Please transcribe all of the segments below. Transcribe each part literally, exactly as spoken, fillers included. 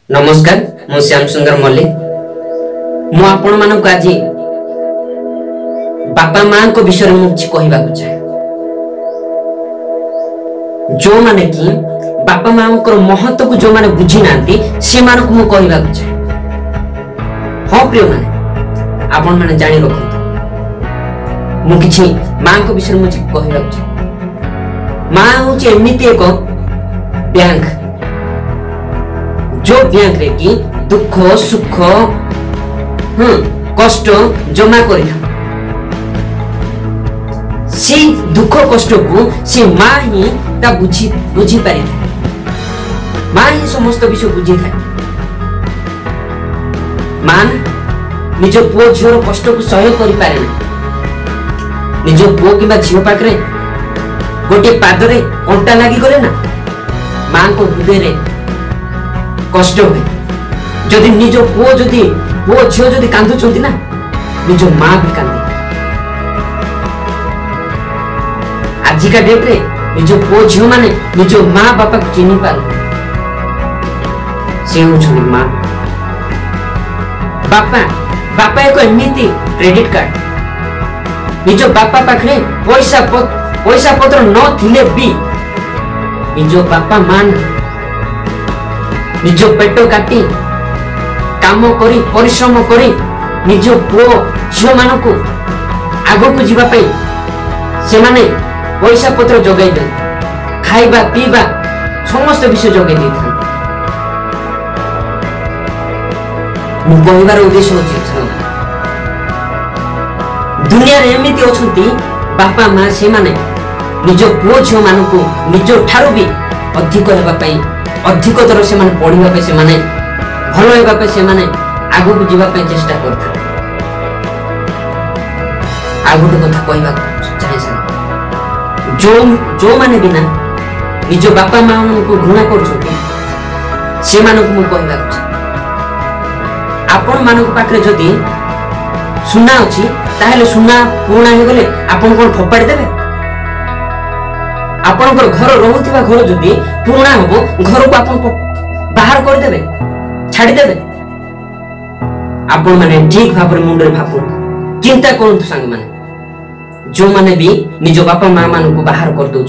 नमस्कार मु श्याम सुंदर मल्लिक मु आपण मानक आज बापा मां को विषय में कुछ कहबा को चाहे जो माने कि बापा मां को महत्व को जो माने बुझी नांती से मानक मु कहबा को चाहे। हां प्रिय माने आपण माने जानि रखो मु किछि मां को विषय में कहबा को चाहे। मां होची एमिति एक बैंक जो बैंक रे की दुख सुख हम्म कष्ट जमा करी सी दुख कष्ट को सी मां ही ता बुझी बुझी पारि मां ही समस्त विषय बुझी था। मां निज पुओ झियोर कष्ट को सहय करि पारे ना निज पुओ किबा झियो पाखरे गोटे पादरे कंटा लागी गले ना मां को हृदय रे कष्ट हुए जदि निज पुओ जदि पुओ झियो जदि कांदुचंती ना निज मां भी कांदे। आजिका डेट रे निज पुओ झियो माने निज मां बापा को चिन्हि पार से होछन मां बापा बापा एक एमिति क्रेडिट कार्ड निज बापा पाखरे पैसा पैसा पत्र न थिले भी निज बापा मान निज पेट काटी काम करी परिश्रम करी निज पुओ झियो मान को आगो को जीवा पे से माने पैसा पत्र जगाई दे खाइबा पीबा समस्त विषय जगाई दे था। मु कहबार उद्देश्य होछि दुनिया रे एमिति अछंती बापा मां से माने निज पुओ झियो मान को निज ठारो भी अधिक हेबा पे अधिक तर से माने पढ़िबा पे से माने भलो हेबा पे से माने आगु को जीवा पे चेष्टा करता। आगु तो कथा कहबा चाहे से जो जो माने बिना निज बापा मां को घृणा करछथि से मानक मु कहबा आपण मानक पाखरे जदी सुना अछि ताहेले सुना पूर्णा हे गले आपण कोन फपाडी देबे आपण घर रहउथिबा घर जदी पूर्णा होबो घर को आपण बाहर कर देबे छाडी देबे आपण माने ठीक भाबरे मुंडरे भाबु चिंता करंतु संग माने जो माने भी निज बापा मां मान को बाहर कर दोछ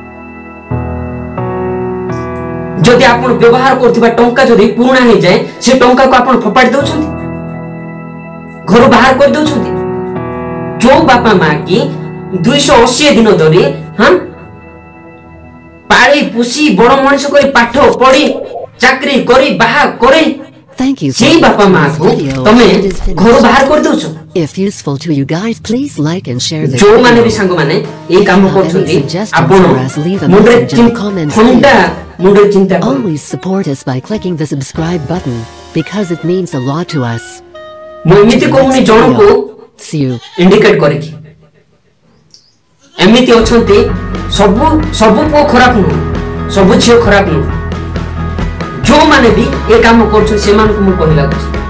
जदी आपण व्यवहार करथिबा टंका जदी पूर्णा हे जाय से टंका को आपण फपाडी दोछंती घर बाहर कर दोछंती। जो बापा मां की दो सौ अस्सी दिन धरि हां पाड़ी पुसी बड़ मनुष्य करी पाठ पढ़ी चाकरी करी बाहा करे सेही बापा मां को तमे घर बाहर कर दोछ। If useful to you guys, please like and share this जो video. माने भी संग माने ए काम करछंती आपण मुंडरे चिंता मुंडरे चिंता Always support us by clicking the subscribe button because it means a lot to us. मु एमिति कोनी जण को See you. इंडिकेट करे कि एमिति अछंती सब सब पो खराब न सब झियो खराब न जो माने भी ए काम करछ से मान को मु कहिला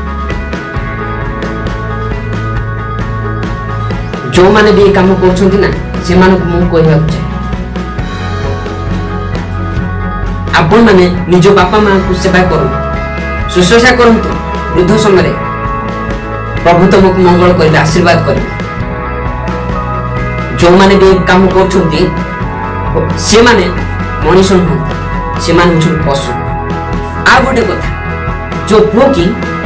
जो माने भी ए काम करछंती ना से मान को मु कहिला आपण माने निज बापा मां को सेवा करू सुश्रूषा करंतु वृद्ध समय रे प्रभु तुमको मंगल करे आशीर्वाद करे। जो माने भी काम करछंती से माने मनुष्य न से माने छु पशु। आ गोटे कथा जो पुओ की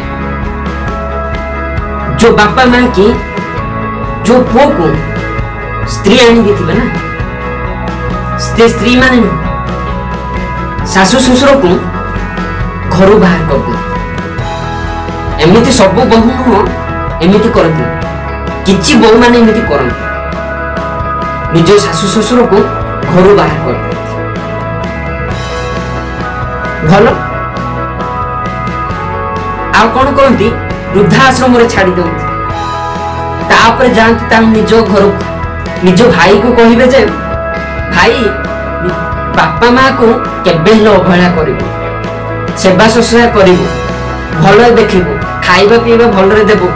जो बापा मां की जो पुओ को स्त्री आनी देथिबे ना स्त्री स्त्री माने सासु ससुर को घर बाहर कर दे एमिति सब बहु न एमिति करती किछि बहु माने एमिति करन निज सासु ससुर को घर बाहर कर दे भलो आ कोन करंती वृद्धाश्रम रे छाडी दउती तापर जानती ता निज घर निज भाई को कहिबे जे भाई बापा मां को केबे लो अवहेला करिवो सेवा शुश्रूषा करिवो भलो देखिवो खाइबा पीबा भलो रे देबो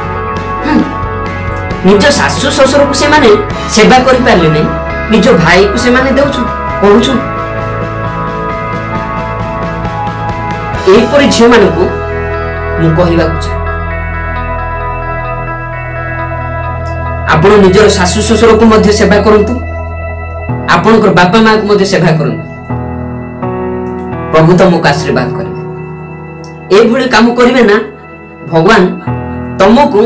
निज सासु ससुर को से माने सेवा करि पारले नै निज भाई को से माने देउछु कहउछु एहीपरि झियो मानकु मु कहिबाकु चाहे आपण निजर सासु ससुर को मध्य सेवा करंतु आपणकर बापा माँ को मध्य सेवा करंतु प्रभु तुमको आशीर्वाद करेंगे ए भली काम करिवे ना भगवान तुमको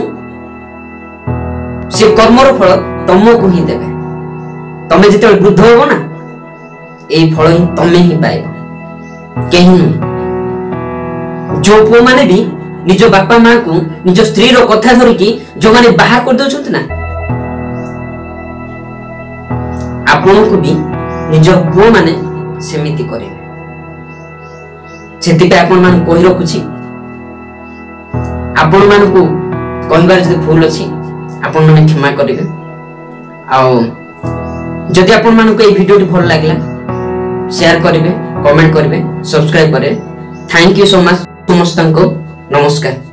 से कर्मर फल तुमको ही देवे तमे जिते वृद्ध हो ना ए फल ही तमे ही पाइबो केही नहीं जो पो माने भी निज बापा माँ को निज स्त्री रो कथा धरिकी जो माने बाहर कर दउछंत ना आपण को भी निज पो माने सेमिति करे सेति पे आपण मान कहि रखुछि आपण मान को कहिबार जदि भूल अछि आपण माने क्षमा करिवे आ जदि आपण मान को ए वीडियो भल लागला शेयर करिवे कमेंट करिवे सब्सक्राइब करे थैंक यू सो मच समस्त को नमस्कार।